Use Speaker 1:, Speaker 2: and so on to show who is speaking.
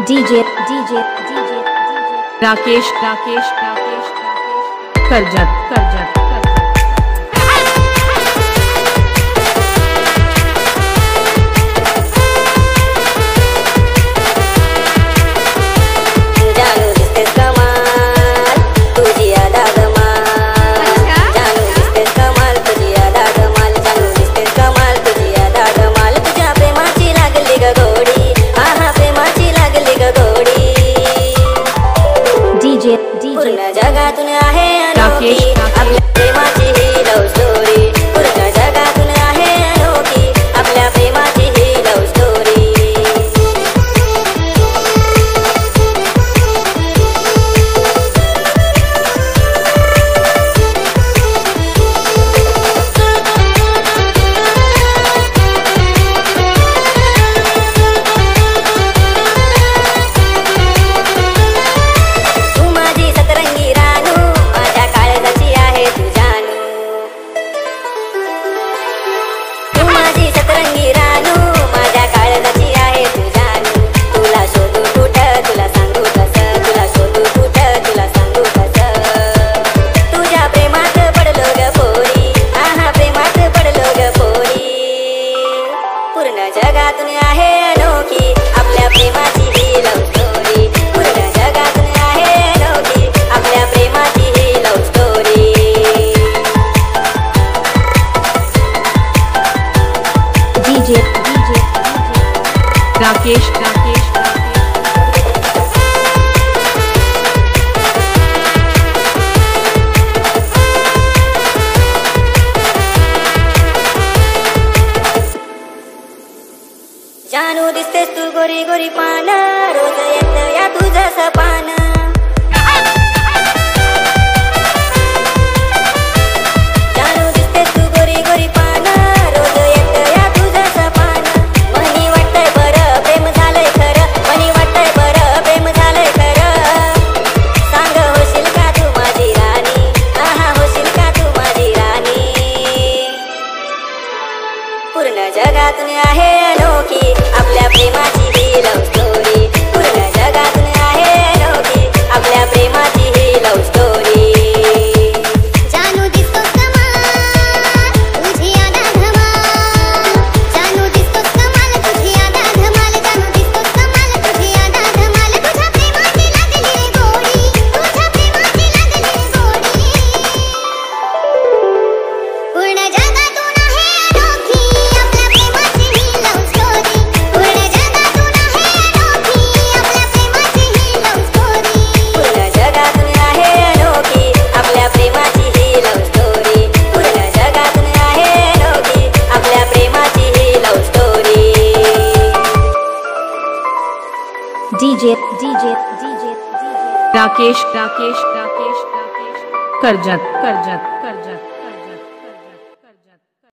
Speaker 1: DJ
Speaker 2: Rakesh Karjat
Speaker 3: पूर्ण जगातून आहे अनोखी आपल्या प्रेमाची ही लव्ह स्टोरी। पूर्ण जगातून आहे अनोखी आपल्या प्रेमाची ही लव्ह स्टोरी। जगातून आहे अनोखी आपल्या प्रेमाची ही लव्ह स्टोरी। पूर्ण जगातून आहे अनोखी आपल्या प्रेमाची ही लव्ह स्टोरी।
Speaker 1: DJ
Speaker 2: राकेश
Speaker 3: जानू दिसतेस तू गोरी गोरी पान, रोज येत या तुझं सपान। जानू दिसतेस तू गोरी गोरी पान, रोज येत या तुझं सपान। मनी वाटतंय बरं प्रेम झालंय खरं, मनी वाटतंय बरं प्रेम झालंय खरं। सांग होशील का तू माझी राणी, आहा होशील का तू माझी राणी। पूर्ण जगातून आहे अनोखी आपल्या प्रेमाची ही लव्ह स्टोरी। पूर्ण जगातून आहे अनोखी आपल्या प्रेमाची ही लव्ह स्टोरी।
Speaker 4: जानू दिसतोस कमाल तुझी यादा धमाल, जानू दिसतोस कमाल तुझी यादा धमाल, जानू दिसतोस कमाल तुझी यादा धमाल। तुझ्या प्रेमाची लागली गोडी, तुझ्या प्रेमाची लागली गोडी। पूर्ण जगातून आहे अनोखी आपल्या प्रेमाची ही लव्ह स्टोरी। पूर्ण जगातून आहे अनोखी आपल्या प्रेमाची ही लव्ह स्टोरी।
Speaker 3: पूर्ण जगातून आहे अनोखी आपल्या प्रेमाची ही लव्ह स्टोरी। पूर्ण जगातून आहे अनोखी आपल्या प्रेमाची ही love story.
Speaker 1: DJ
Speaker 2: Rakesh Karjat